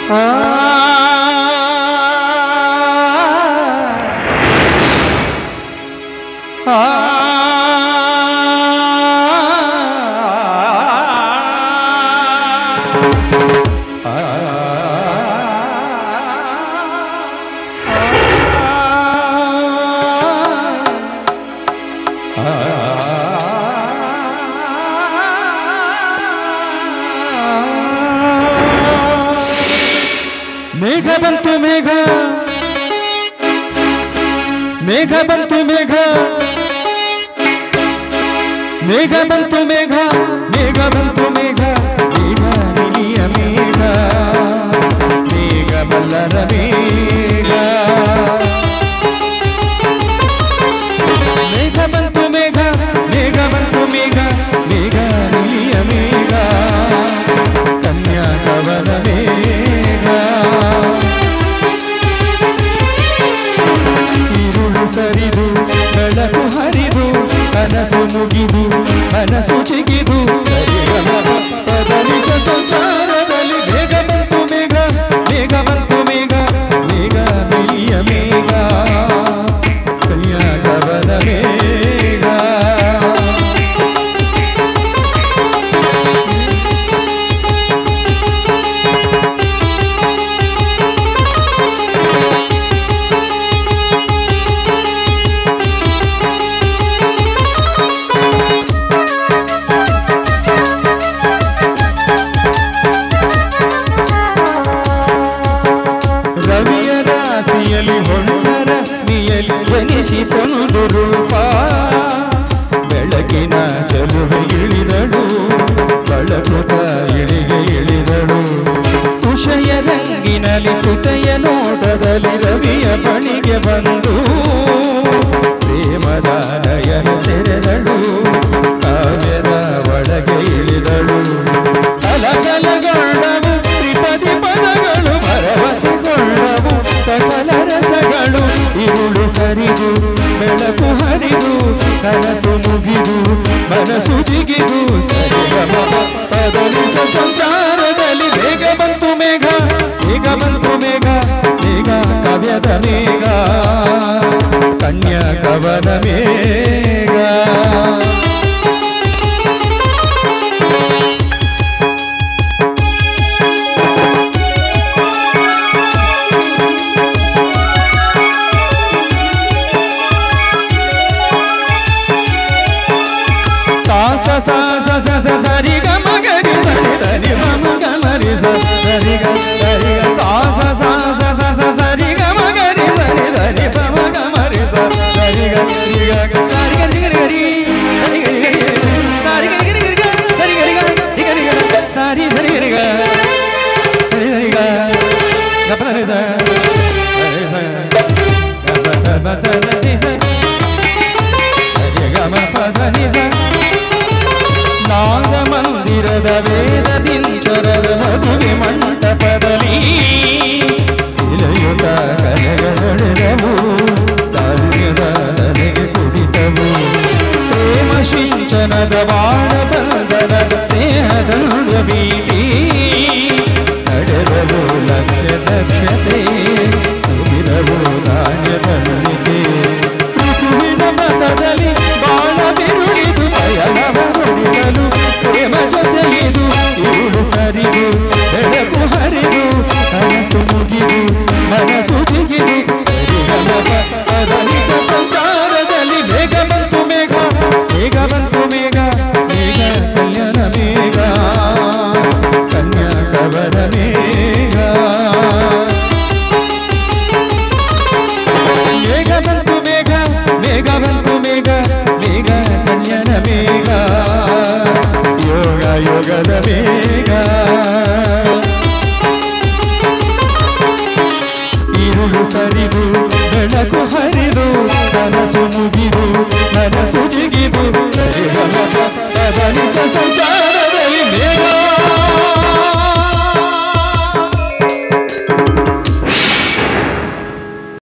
ಮೇಘ ಬಂತು ಮೇಘ ಮೇಘ ಬಂತು ಮೇಘ ಮೇಘ ಬಂತು ಮೇಘ ಮೇಘ ಬಂತು ಮೇಘ ಮೇಘ ನಿಲಿಯ ಮೇಘ ಮೇಘ ಬಲ್ಲರ ಮೇಘ ಮೇಘ ಬಂತು ಮೇಘ ಮೇಘ ಬಂತು ಮೇಘ ಮೇಘ ನಿಲಿಯ ಮೇಘ ಕನ್ಯಾಕವನ ಮೇಘ ಇರುಳು ಸರಿದು ಬೆಳಕು ಹರಿದು ಕನಸು ಮುಗಿದು ಮನಸ್ಸು ಚಿಗಿದು ಬದಲಿಸ ಸಂಸಾರದಲ್ಲಿ ಬೇಗ ಬಂತು ಮೇಘ ಬೇಗ ಬಂತು ಮೇಘ ಮೇಘ ಬಿಳಿಯ ಮೇಘ ಕನ್ಯಾಕವನ ಮೇಘ ರವಿಯ ರಾಶಿಯಲ್ಲಿ ಹೊನ್ನ ರಶ್ಮಿಯಲ್ಲಿ ಜನಿಸಿತೊಂದು ರೂಪ ಬೆಳಕಿನ ಚೆಲುವೆ ಇಳಿದಳು ಬಳಕುತ ಇಳಿಗೆ ಇಳಿದಳು ಕುಶಯ ರಂಗಿನಲ್ಲಿ ತುತೆಯ ನೋಟದಲ್ಲಿ ರವಿಯ ಬಳಿಗೆ ಬಂದು ಪ್ರೇಮದ ನಯನ ತೆರೆದಳು ಕಾವ್ಯದ ಒಳಗೆ ಇಳಿದಳು ಕಲಕಲಗೊಂಡವು ತ್ರಿಪದಿ ಪದಗಳು ಭರವಸೆಗೊಂಡವು ಸಕಲ ರಸಗಳು ಇರುಳು ಸರಿದು ಬೆಳಕು ಹರಿದು ಕನಸು ಮುಗಿದು ಮನಸ್ಸು ಜಿಗಿದು ಬದಲಿಸ ಸಂಚಾರದಲ್ಲಿ ಬೇಗ ಬಂತು ಮೇಘ ಬೇಗ ಬಂತು ಮೇಘ ಮೇಘ ಕಾವ್ಯದ ಮೇಘ ಕನ್ಯಾಕವನ ಮೇಘ ಸ ಸ ಸ ಸ ಸ ಸರಿ ಗ ಮ ಗ ರಿ ಸರಿ ಧನಿ ಮ ಮ ಗ ಮ ರಿ ಸ ಸರಿ ಗ ಸರಿ ಗ ಸ ಸ ಸ ಸ ಸ ಸ ಸರಿ ಗ ಮ ಗ ರಿ ಸರಿ ಧನಿ ಪ ಮ ಗ ಮ ರಿ ಸ ಸರಿ ಗ ರಿ ಗ ಸರಿ ಗ ರಿ ಗ ರಿ ಸರಿ ಗ ರಿ ಗ ಸರಿ ಗ ರಿ ಗ ಸರಿ ಗ ರಿ ಗ ರಿ ಗ ರಿ ಗ ಸರಿ ಸರಿ ಗ ರಿ ಗ ಸರಿ ಸರಿ ಗ ಗ ಪ ರಿ ಸ ಸರಿ ಸ ಗ ಪ ತ ಪ ತ ನಿ ಸ ಸರಿ ಗ ಮ ಪ ಧ ನಿ ಸ ನಾಗ ಮಂದಿರದ ವೇದದಿಂಚರದ ಮದುವೆ ಮಂಟಪದಲ್ಲಿ ಇಳೆಯುತ ಕಲೆಗಳೆದವು ಧರ್ಯದ ನನಗೆ ಕುಡಿತವು ಪ್ರೇಮ ಶಿಂಚನದ ಬಾಣ ಬಂಧನದ ಸ್ನೇಹದ ಬೀಪಿ